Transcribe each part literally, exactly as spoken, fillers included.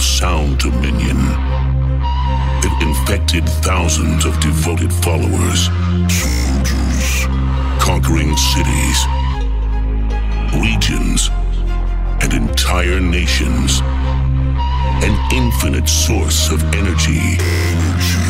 sound dominion. It infected thousands of devoted followers, soldiers, conquering cities, regions, and entire nations. An infinite source of energy. Energy.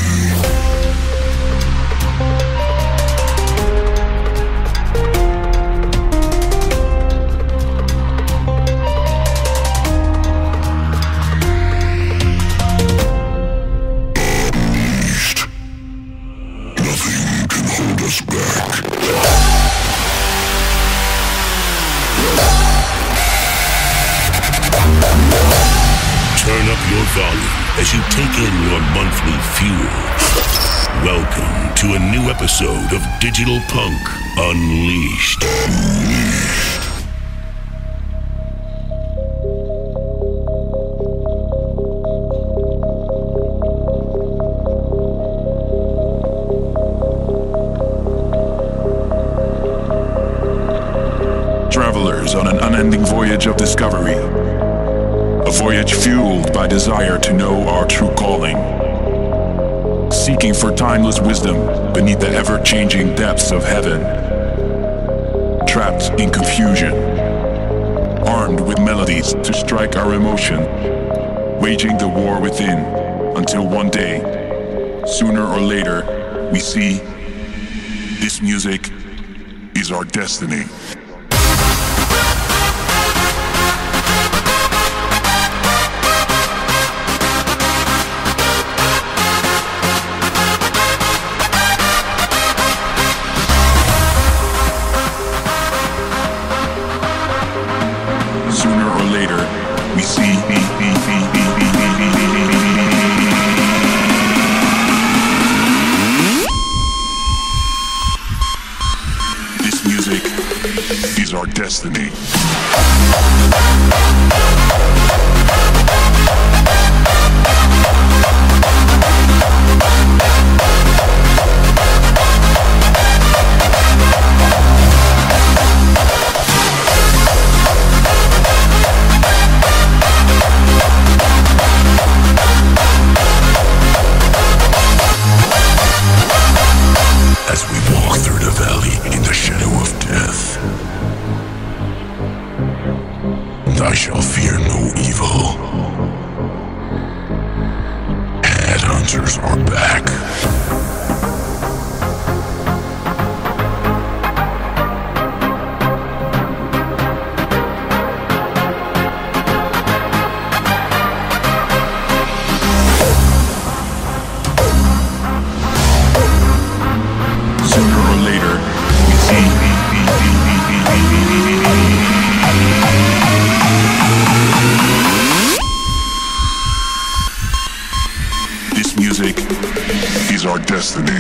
Turn up your volume as you take in your monthly fuel. Welcome to a new episode of Digital Punk Unleashed. Travelers on an unending voyage of discovery. A voyage fueled by desire to know our true calling. Seeking for timeless wisdom beneath the ever-changing depths of heaven. Trapped in confusion. Armed with melodies to strike our emotion. Waging the war within until one day, sooner or later, we see this music is our destiny. Sooner or later, we see this music is our destiny. As we walk through the valley in the shadow of death, and I shall fear no evil. Headhunters are back. This music is our destiny.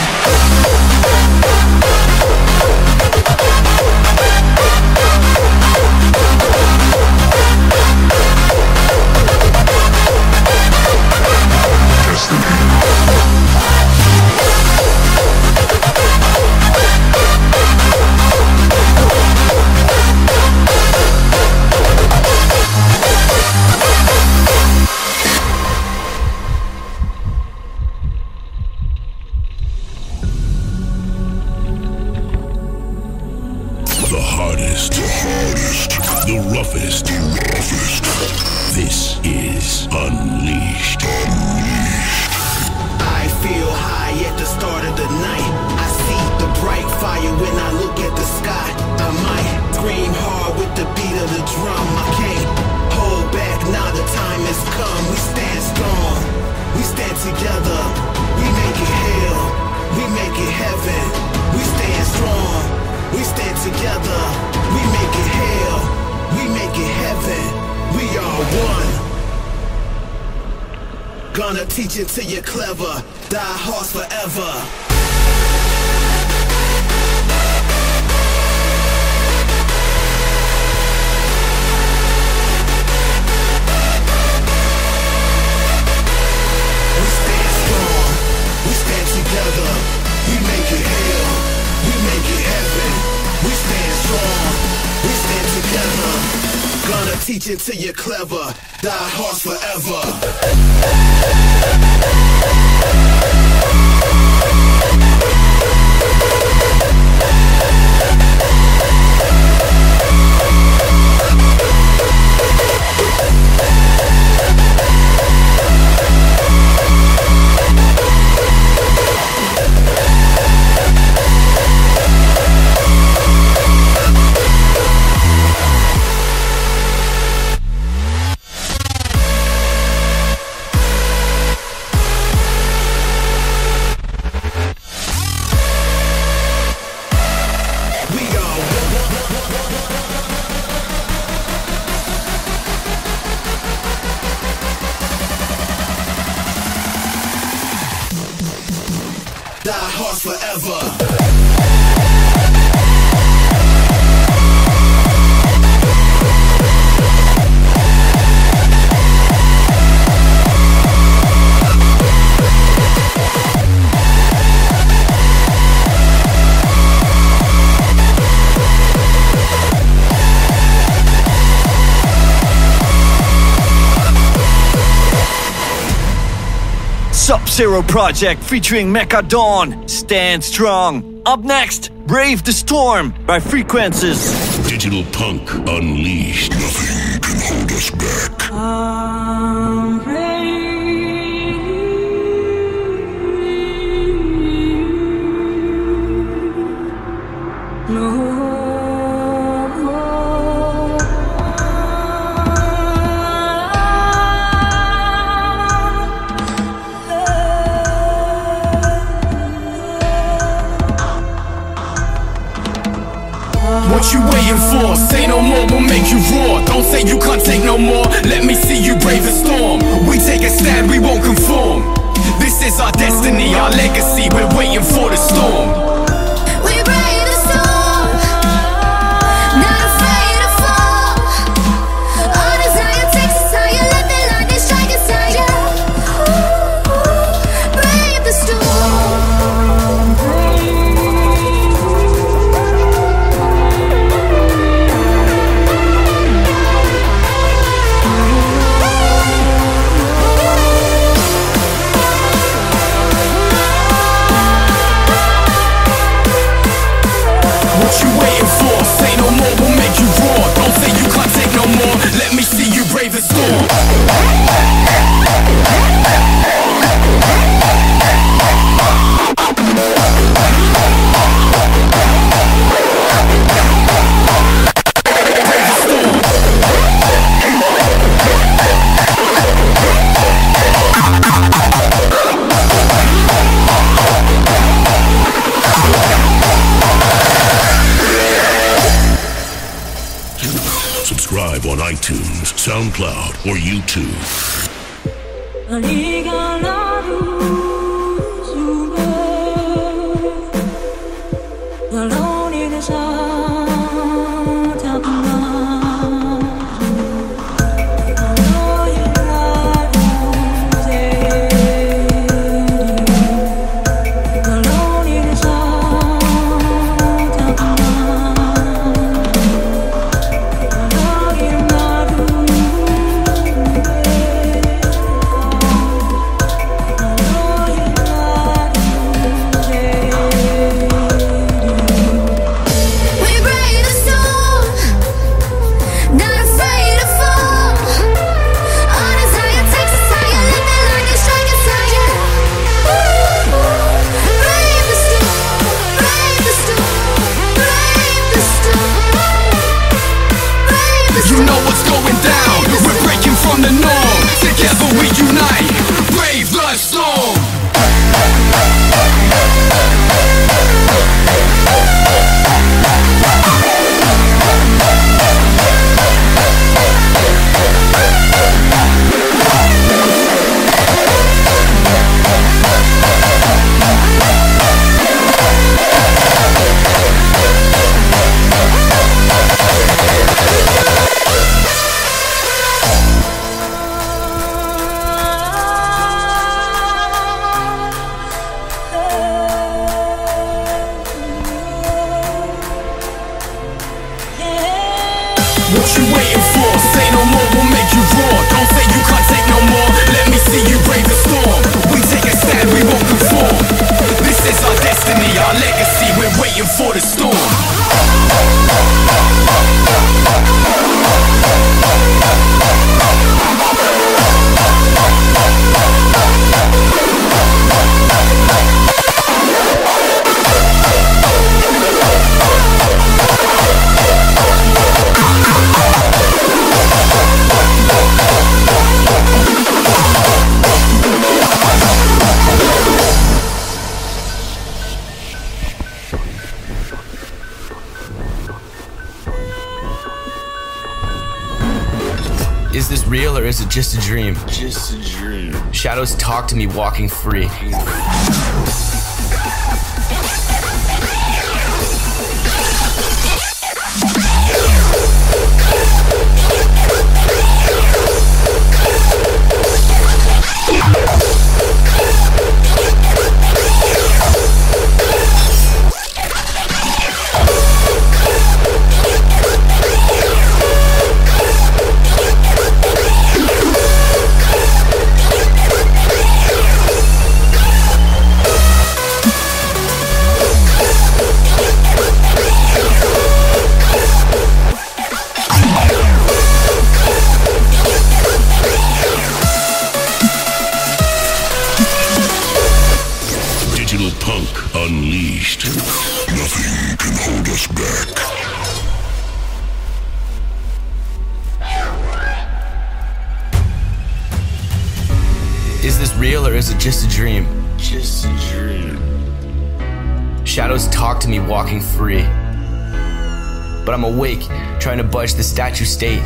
The hardest, the hardest, the roughest, the roughest. This is Unleashed. Unleashed. I feel high at the start of the night. I see the bright fire when I look at the sky. I might scream hard with the beat of the drum. I can't hold back, now the time has come. We stand strong, we stand together. We make it hell, we make it heaven. We stand strong, we stand together, we make it hell, we make it heaven, we are one. Gonna teach it till you're clever, die horse forever. We stand strong, we stand together, we make it hell, we make it heaven. We stand strong, we stand together. Gonna teach until you're clever. Die hard forever. Die hard forever. Sub-Zero Project featuring Mecha Dawn, Stand Strong. Up next, Brave the Storm by Frequences. Digital Punk Unleashed. Nothing can hold us back. I'm ready. No. What you waiting for? Say no more, we'll make you roar. Don't say you can't take no more. Let me see you brave the storm. We take a stand, we won't conform. This is our destiny, our legacy. We're waiting for the storm. We brave the storm, not afraid to fall. Our desire takes us higher. Let the lightning strike us higher. Brave the storm. What you waiting for? Say no more, we'll make you roar. Don't say you can't take no more. Let me see you brave the storm. Subscribe on iTunes, SoundCloud, or YouTube. before the storm. Is this real or is it just a dream? Just a dream. Shadows talk to me walking free. Punk unleashed. Nothing can hold us back. Is this real or is it just a dream? Just a dream. Shadows talk to me walking free. But I'm awake, trying to budge the statue state.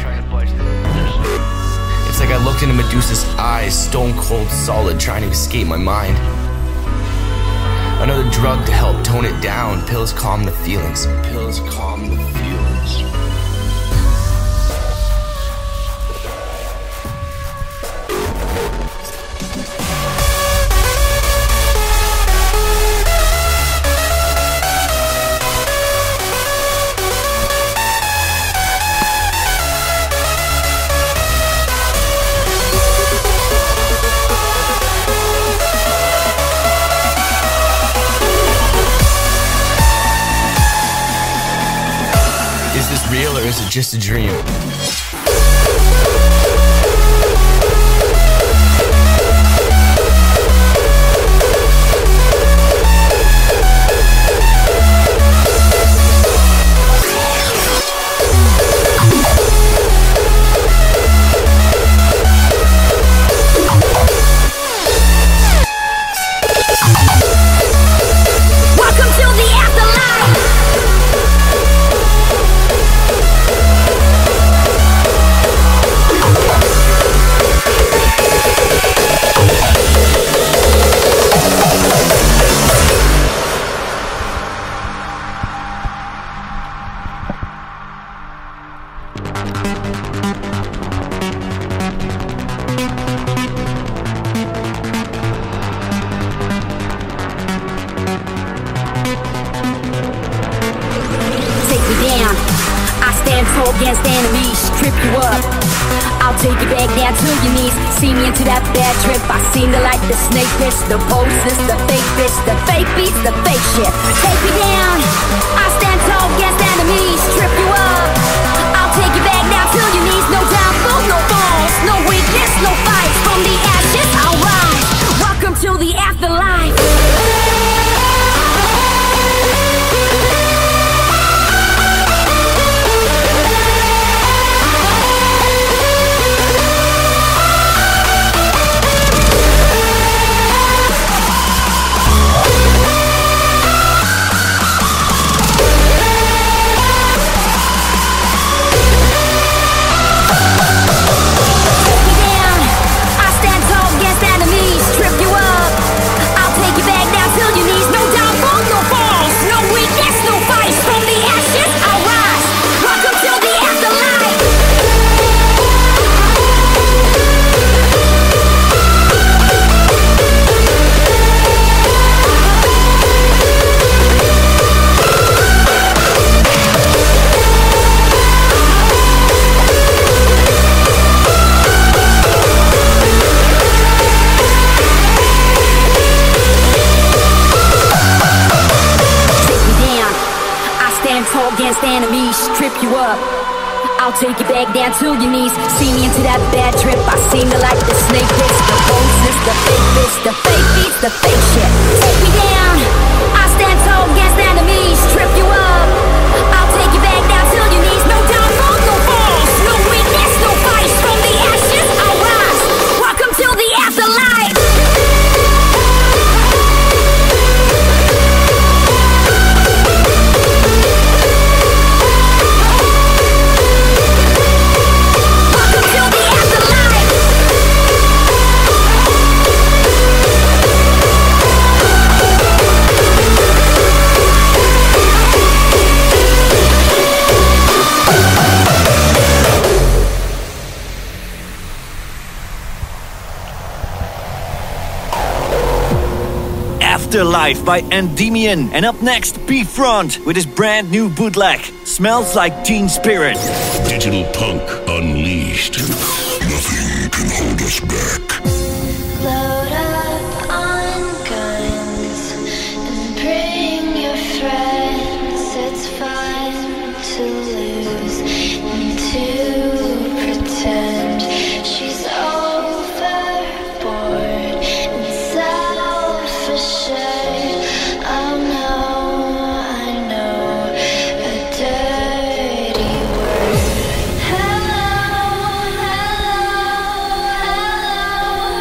It's like I looked into Medusa's eyes, stone cold solid, trying to escape my mind. Another drug to help tone it down. Pills calm the feelings. Pills calm the feelings. Is this real or is it just a dream? Welcome to the afterlife. Take me down. I stand tall against enemies, strip you up. I'll take you back down to your knees. See me into that bad trip. I seen the light, the snake pits, the poses, the fake bits, the fake beats, the fake shit. Take me down. I stand tall against enemies, strip you up. I'll take you back down to your knees. No downfall, no falls, no weakness, no fights. From the ashes, I'll rise. Welcome to the afterlife. enemies, strip you up. I'll take you back down to your knees. See me into that bad trip. I seem to like the snake bits, the poses, the fake bits, the fake beats, the fake shit. Take me down. I stand tall against enemies, strip you up. I'll take you back down to your knees. No downfall, no falls, no weakness, no fights. From the ashes, I'll rise. Welcome to the afterlife. Afterlife by Endymion. And up next, B-Front with his brand new bootleg, Smells Like Teen Spirit. Digital Punk Unleashed. Nothing can hold us back. Load up on guns and bring your friends. It's fun to lose and to pretend she's overboard and self-assured. Oh no, I know a dirty word. Hello, hello, hello.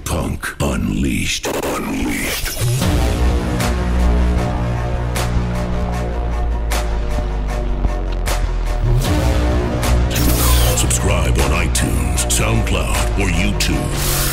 Punk Unleashed. Unleashed. Subscribe on iTunes, SoundCloud, or YouTube.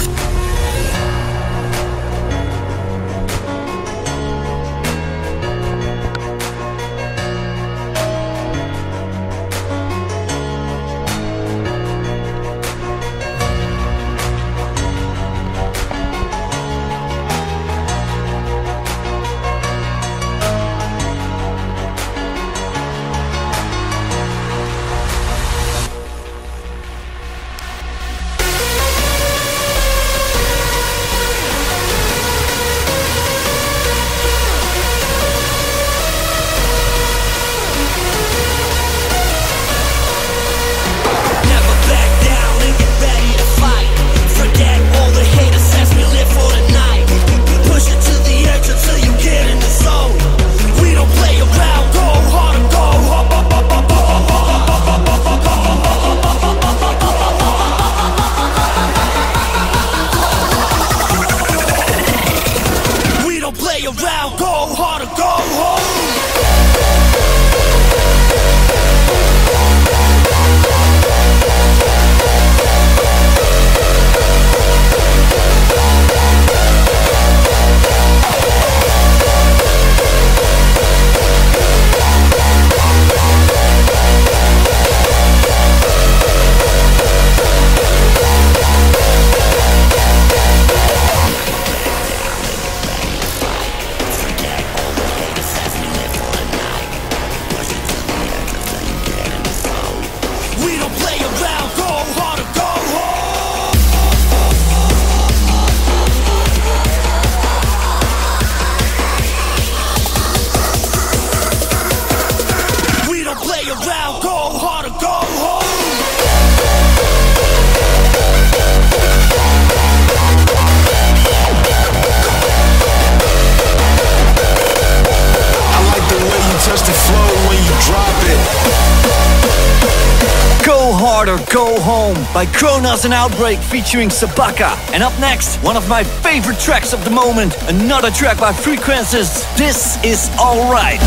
Go Home by Kronos and Outbreak featuring Sabaka. And up next, one of my favorite tracks of the moment, another track by Frequencies. This is Alright.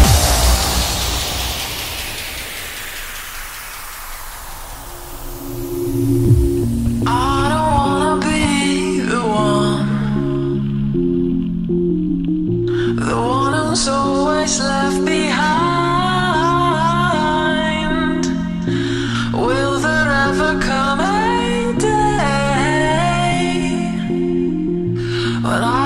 I don't wanna be the one, the one who's always left behind. Will there ever come a day when I